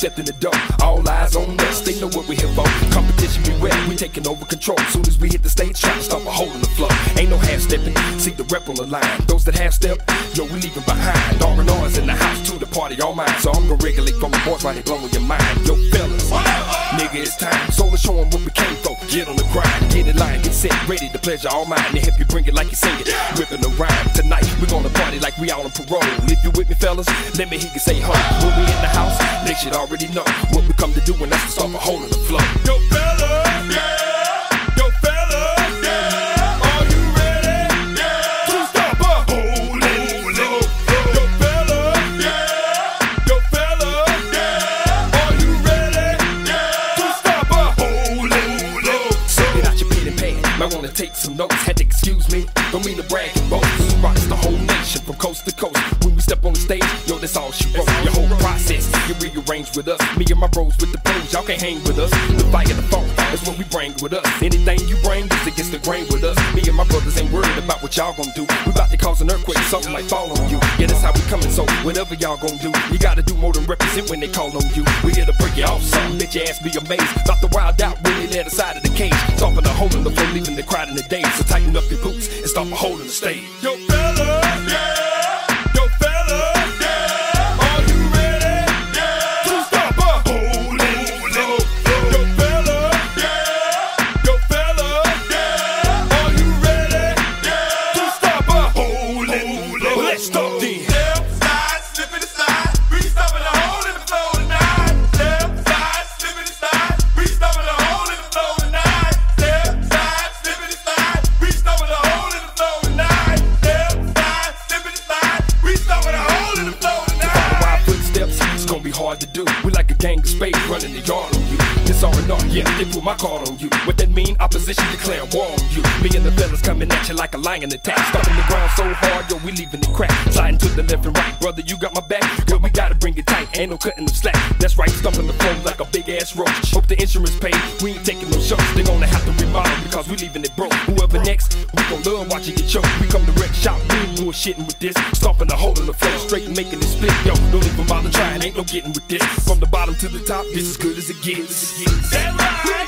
stepped in the door. All eyes on us, they know what we here for. Competition beware, we taking over control. Soon as we hit the stage, try to stop a hole in the floor. Ain't no half stepping, see the rep on the line. Those that half step, yo, we leaving behind. R&R's in the house to the party all mine. So I'm gonna regulate from the boys while they blowing your mind. Yo, fellas, nigga, it's time. So let's show them what we came for. Get on the grind, get in line, get set, ready to pleasure all mine. And help you bring it like you sing it, whipping the rhyme. Tonight, we gonna party like we all on parole. If you with me, fellas, let me hear you say ho. When we in the house, they should already know what we come to do, and that's to stop a hole in the floor. Yo, fellas, yeah. I wanna take some notes, had to excuse me. Don't mean to brag and boast. Rocks the whole nation from coast to coast. When we step on the stage, yo, that's all she wrote. Your whole process, you rearrange with us. Me and my bros with the pros, y'all can't hang with us. The fire, the phone, that's what we bring with us. Anything you bring is against the grain with us. Me and my brothers ain't worried about what y'all gon' do. We about to cause an earthquake, something might fall on you. Yeah, that's how we coming, so whatever y'all gon' do, you gotta do more than represent when they call on you. We here to break you off something, bitch, your ass be amazed. About to wild out when they let side of the cage. Stomping a hole in the floor, leaving the crowd in the days. So tighten up your boots and stop a hole in the stage. Yo, fellas, yeah. Yo, fellas, yeah. Are you ready? Yeah. To stop a hole in the floor. Yo, fellas, yeah. Yo, fellas, yeah. Are you ready? Yeah. To stop a hole in the floor. Let's stop then. Left side, slipping the slide. We stopping a hole in the floor tonight. Left side, slipping the slide. We stopping a hole in the floor tonight. Left side, slipping the slide. We stopping a hole in the floor tonight. Left side, slipping the slide. We stopping a hole in the floor tonight. To follow our footsteps, it's gonna be hard to do. We like a gang of spades running the yard on you. It's R&R, yeah, they put my card on you. What that mean? Opposition declare war on you. Me and the fellas coming at you like a lion attack. Stomping the ground so hard, yo, we leaving it crack. Sliding to the left and right, brother, you got my back. Girl, we gotta bring it tight, ain't no cutting them slack. That's right, stumping the floor like a big ass roach. Hope the insurance paid, we ain't taking no shows. They gonna have to remodel because we leaving it broke. Whoever next, we gon' love watching you choke. We come to wreck shop, we ain't bullshitting with this. Stomping a hole in the floor, straight making it split. Yo, don't even bother trying, ain't no getting with this. From the bottom to the top, this is good as it gets. That right.